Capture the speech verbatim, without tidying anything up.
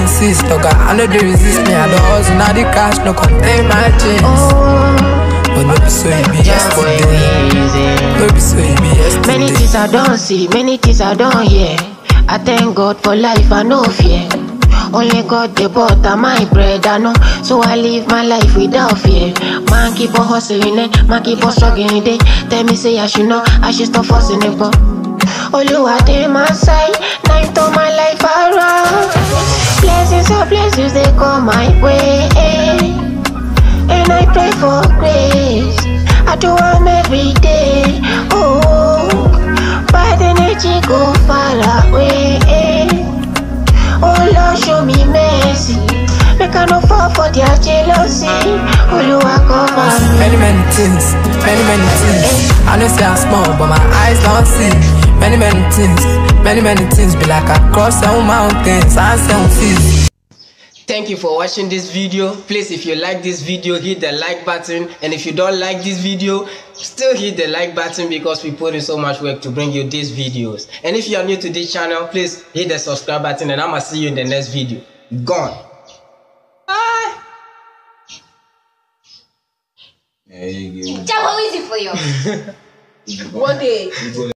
insist, okay, I know they resist me. I don't hustle, now the cash no contain my jeans. Oh. But no be so it be yesterday. No be so it be yesterday. Many things I don't see, many things I don't hear. I thank God for life, I no fear. Only God the butter my bread, I know. So I live my life without fear. Man keep on hustling it, man keep on struggling it. Tell me say I should know, I should stop forcing it, but Oluwa dey my side, now you turn my life around. Blessings or blessings they come my way, and I pray for grace. I do them every day. Oh, bad energy go far away. Oh Lord, show me mercy. Make I no fall for their jealousy. Oluwa cover me. Many many things, many many things. I know say I'm small, but my eyes don't see. Many many things, many many things. Be like I cross seven mountains and seven seas. Thank you for watching this video. Please, if you like this video, hit the like button, and if you don't like this video, still hit the like button, because we put in so much work to bring you these videos. And if you are new to this channel, please hit the subscribe button, and I'm gonna see you in the next video. Gone. Bye. Jahboy Wizy for you. One day.